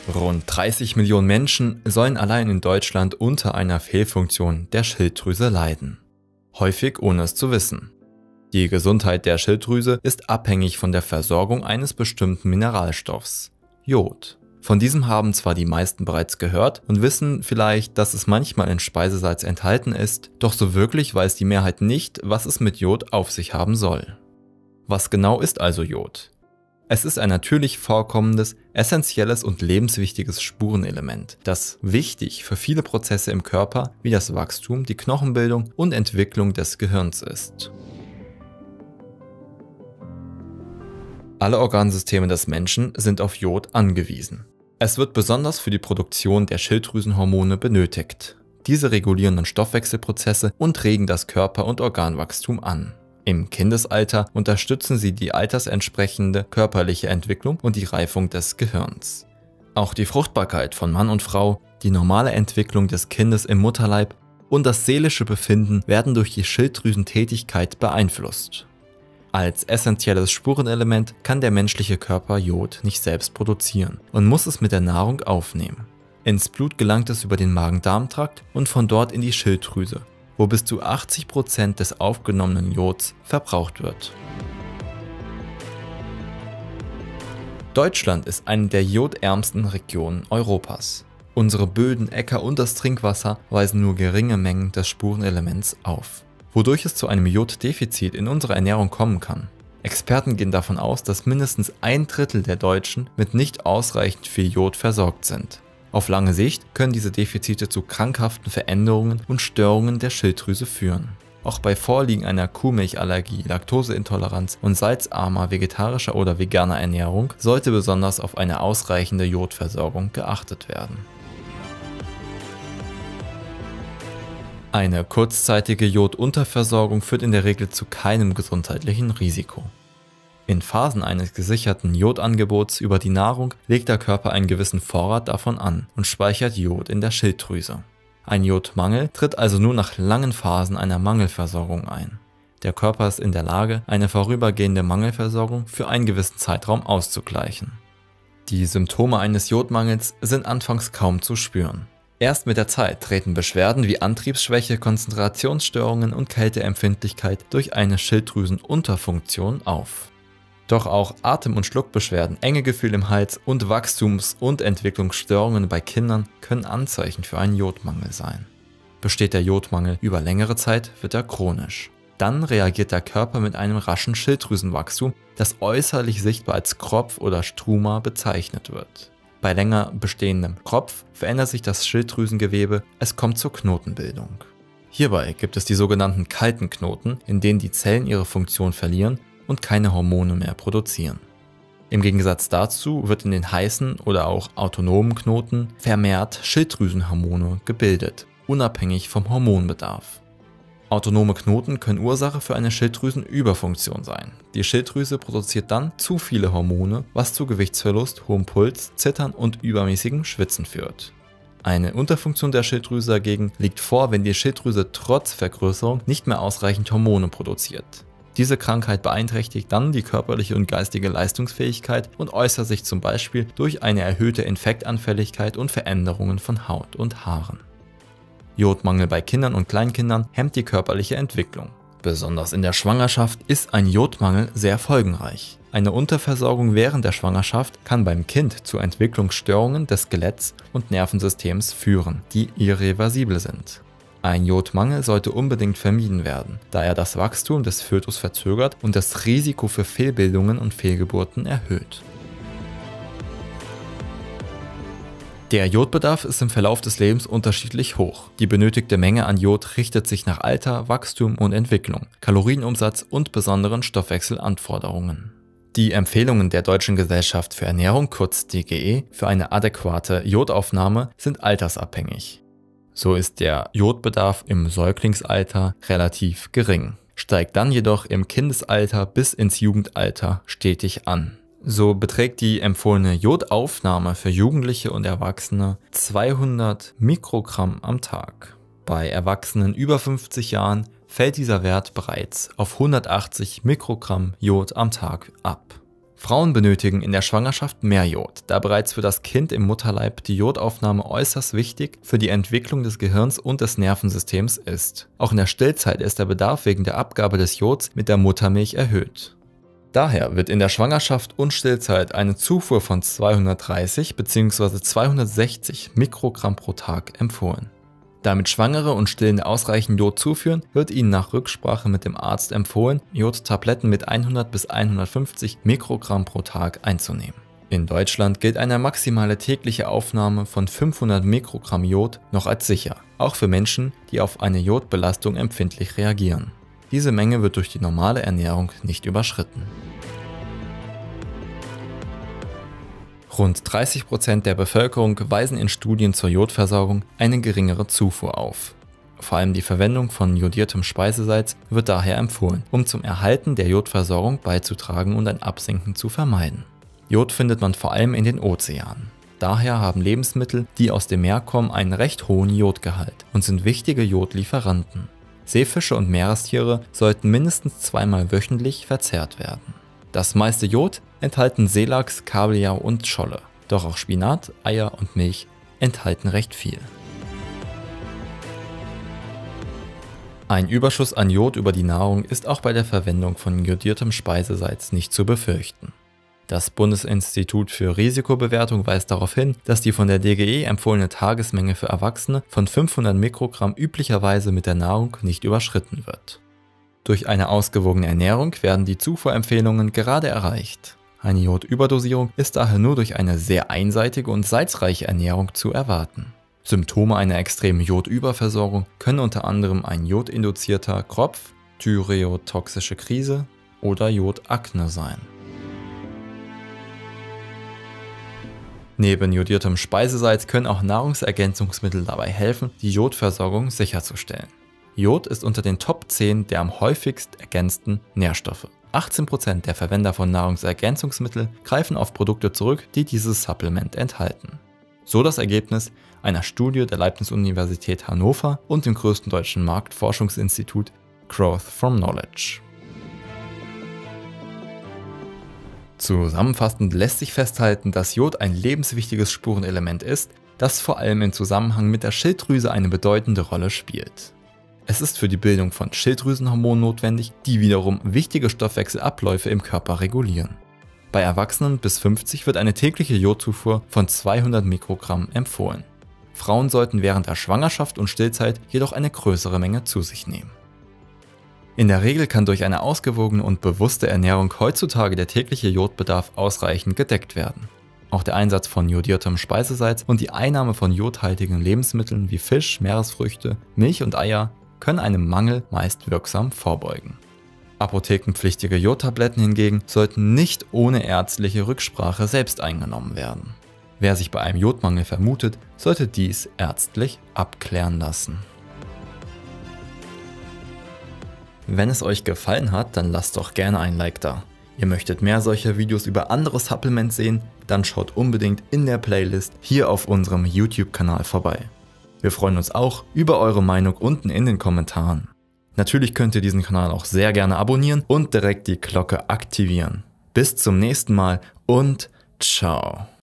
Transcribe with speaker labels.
Speaker 1: Rund 30 Millionen Menschen sollen allein in Deutschland unter einer Fehlfunktion der Schilddrüse leiden. Häufig ohne es zu wissen. Die Gesundheit der Schilddrüse ist abhängig von der Versorgung eines bestimmten Mineralstoffs, Jod. Von diesem haben zwar die meisten bereits gehört und wissen vielleicht, dass es manchmal in Speisesalz enthalten ist, doch so wirklich weiß die Mehrheit nicht, was es mit Jod auf sich haben soll. Was genau ist also Jod? Es ist ein natürlich vorkommendes, essentielles und lebenswichtiges Spurenelement, das wichtig für viele Prozesse im Körper wie das Wachstum, die Knochenbildung und Entwicklung des Gehirns ist. Alle Organsysteme des Menschen sind auf Jod angewiesen. Es wird besonders für die Produktion der Schilddrüsenhormone benötigt. Diese regulieren dann Stoffwechselprozesse und regen das Körper- und Organwachstum an. Im Kindesalter unterstützen sie die altersentsprechende körperliche Entwicklung und die Reifung des Gehirns. Auch die Fruchtbarkeit von Mann und Frau, die normale Entwicklung des Kindes im Mutterleib und das seelische Befinden werden durch die Schilddrüsentätigkeit beeinflusst. Als essentielles Spurenelement kann der menschliche Körper Jod nicht selbst produzieren und muss es mit der Nahrung aufnehmen. Ins Blut gelangt es über den Magen-Darm-Trakt und von dort in die Schilddrüse, wo bis zu 80% des aufgenommenen Jods verbraucht wird. Deutschland ist eine der jodärmsten Regionen Europas. Unsere Böden, Äcker und das Trinkwasser weisen nur geringe Mengen des Spurenelements auf, wodurch es zu einem Joddefizit in unserer Ernährung kommen kann. Experten gehen davon aus, dass mindestens 1/3 der Deutschen mit nicht ausreichend viel Jod versorgt sind. Auf lange Sicht können diese Defizite zu krankhaften Veränderungen und Störungen der Schilddrüse führen. Auch bei Vorliegen einer Kuhmilchallergie, Laktoseintoleranz und salzarmer vegetarischer oder veganer Ernährung sollte besonders auf eine ausreichende Jodversorgung geachtet werden. Eine kurzzeitige Jodunterversorgung führt in der Regel zu keinem gesundheitlichen Risiko. In Phasen eines gesicherten Jodangebots über die Nahrung legt der Körper einen gewissen Vorrat davon an und speichert Jod in der Schilddrüse. Ein Jodmangel tritt also nur nach langen Phasen einer Mangelversorgung ein. Der Körper ist in der Lage, eine vorübergehende Mangelversorgung für einen gewissen Zeitraum auszugleichen. Die Symptome eines Jodmangels sind anfangs kaum zu spüren. Erst mit der Zeit treten Beschwerden wie Antriebsschwäche, Konzentrationsstörungen und Kälteempfindlichkeit durch eine Schilddrüsenunterfunktion auf. Doch auch Atem- und Schluckbeschwerden, enge Gefühle im Hals und Wachstums- und Entwicklungsstörungen bei Kindern können Anzeichen für einen Jodmangel sein. Besteht der Jodmangel über längere Zeit, wird er chronisch. Dann reagiert der Körper mit einem raschen Schilddrüsenwachstum, das äußerlich sichtbar als Kropf oder Struma bezeichnet wird. Bei länger bestehendem Kropf verändert sich das Schilddrüsengewebe, es kommt zur Knotenbildung. Hierbei gibt es die sogenannten kalten Knoten, in denen die Zellen ihre Funktion verlieren und keine Hormone mehr produzieren. Im Gegensatz dazu wird in den heißen oder auch autonomen Knoten vermehrt Schilddrüsenhormone gebildet, unabhängig vom Hormonbedarf. Autonome Knoten können Ursache für eine Schilddrüsenüberfunktion sein. Die Schilddrüse produziert dann zu viele Hormone, was zu Gewichtsverlust, hohem Puls, Zittern und übermäßigem Schwitzen führt. Eine Unterfunktion der Schilddrüse dagegen liegt vor, wenn die Schilddrüse trotz Vergrößerung nicht mehr ausreichend Hormone produziert. Diese Krankheit beeinträchtigt dann die körperliche und geistige Leistungsfähigkeit und äußert sich zum Beispiel durch eine erhöhte Infektanfälligkeit und Veränderungen von Haut und Haaren. Jodmangel bei Kindern und Kleinkindern hemmt die körperliche Entwicklung. Besonders in der Schwangerschaft ist ein Jodmangel sehr folgenreich. Eine Unterversorgung während der Schwangerschaft kann beim Kind zu Entwicklungsstörungen des Skeletts und Nervensystems führen, die irreversibel sind. Ein Jodmangel sollte unbedingt vermieden werden, da er das Wachstum des Fötus verzögert und das Risiko für Fehlbildungen und Fehlgeburten erhöht. Der Jodbedarf ist im Verlauf des Lebens unterschiedlich hoch. Die benötigte Menge an Jod richtet sich nach Alter, Wachstum und Entwicklung, Kalorienumsatz und besonderen Stoffwechselanforderungen. Die Empfehlungen der Deutschen Gesellschaft für Ernährung, kurz DGE, für eine adäquate Jodaufnahme sind altersabhängig. So ist der Jodbedarf im Säuglingsalter relativ gering, steigt dann jedoch im Kindesalter bis ins Jugendalter stetig an. So beträgt die empfohlene Jodaufnahme für Jugendliche und Erwachsene 200 Mikrogramm am Tag. Bei Erwachsenen über 50 Jahren fällt dieser Wert bereits auf 180 Mikrogramm Jod am Tag ab. Frauen benötigen in der Schwangerschaft mehr Jod, da bereits für das Kind im Mutterleib die Jodaufnahme äußerst wichtig für die Entwicklung des Gehirns und des Nervensystems ist. Auch in der Stillzeit ist der Bedarf wegen der Abgabe des Jods mit der Muttermilch erhöht. Daher wird in der Schwangerschaft und Stillzeit eine Zufuhr von 230 bzw. 260 Mikrogramm pro Tag empfohlen. Damit Schwangere und Stillende ausreichend Jod zuführen, wird ihnen nach Rücksprache mit dem Arzt empfohlen, Jodtabletten mit 100 bis 150 Mikrogramm pro Tag einzunehmen. In Deutschland gilt eine maximale tägliche Aufnahme von 500 Mikrogramm Jod noch als sicher, auch für Menschen, die auf eine Jodbelastung empfindlich reagieren. Diese Menge wird durch die normale Ernährung nicht überschritten. Rund 30% der Bevölkerung weisen in Studien zur Jodversorgung eine geringere Zufuhr auf. Vor allem die Verwendung von jodiertem Speisesalz wird daher empfohlen, um zum Erhalten der Jodversorgung beizutragen und ein Absinken zu vermeiden. Jod findet man vor allem in den Ozeanen. Daher haben Lebensmittel, die aus dem Meer kommen, einen recht hohen Jodgehalt und sind wichtige Jodlieferanten. Seefische und Meerestiere sollten mindestens zweimal wöchentlich verzehrt werden. Das meiste Jod enthalten Seelachs, Kabeljau und Scholle, doch auch Spinat, Eier und Milch enthalten recht viel. Ein Überschuss an Jod über die Nahrung ist auch bei der Verwendung von jodiertem Speisesalz nicht zu befürchten. Das Bundesinstitut für Risikobewertung weist darauf hin, dass die von der DGE empfohlene Tagesmenge für Erwachsene von 500 Mikrogramm üblicherweise mit der Nahrung nicht überschritten wird. Durch eine ausgewogene Ernährung werden die Zufuhrempfehlungen gerade erreicht. Eine Jodüberdosierung ist daher nur durch eine sehr einseitige und salzreiche Ernährung zu erwarten. Symptome einer extremen Jodüberversorgung können unter anderem ein jodinduzierter Kropf, thyreotoxische Krise oder Jodakne sein. Neben jodiertem Speisesalz können auch Nahrungsergänzungsmittel dabei helfen, die Jodversorgung sicherzustellen. Jod ist unter den Top 10 der am häufigst ergänzten Nährstoffe. 18% der Verwender von Nahrungsergänzungsmitteln greifen auf Produkte zurück, die dieses Supplement enthalten. So das Ergebnis einer Studie der Leibniz-Universität Hannover und dem größten deutschen Marktforschungsinstitut Growth from Knowledge. Zusammenfassend lässt sich festhalten, dass Jod ein lebenswichtiges Spurenelement ist, das vor allem im Zusammenhang mit der Schilddrüse eine bedeutende Rolle spielt. Es ist für die Bildung von Schilddrüsenhormonen notwendig, die wiederum wichtige Stoffwechselabläufe im Körper regulieren. Bei Erwachsenen bis 50 wird eine tägliche Jodzufuhr von 200 Mikrogramm empfohlen. Frauen sollten während der Schwangerschaft und Stillzeit jedoch eine größere Menge zu sich nehmen. In der Regel kann durch eine ausgewogene und bewusste Ernährung heutzutage der tägliche Jodbedarf ausreichend gedeckt werden. Auch der Einsatz von jodiertem Speisesalz und die Einnahme von jodhaltigen Lebensmitteln wie Fisch, Meeresfrüchte, Milch und Eier können einem Mangel meist wirksam vorbeugen. Apothekenpflichtige Jodtabletten hingegen sollten nicht ohne ärztliche Rücksprache selbst eingenommen werden. Wer sich bei einem Jodmangel vermutet, sollte dies ärztlich abklären lassen. Wenn es euch gefallen hat, dann lasst doch gerne ein Like da. Ihr möchtet mehr solcher Videos über andere Supplements sehen, dann schaut unbedingt in der Playlist hier auf unserem YouTube-Kanal vorbei. Wir freuen uns auch über eure Meinung unten in den Kommentaren. Natürlich könnt ihr diesen Kanal auch sehr gerne abonnieren und direkt die Glocke aktivieren. Bis zum nächsten Mal und ciao.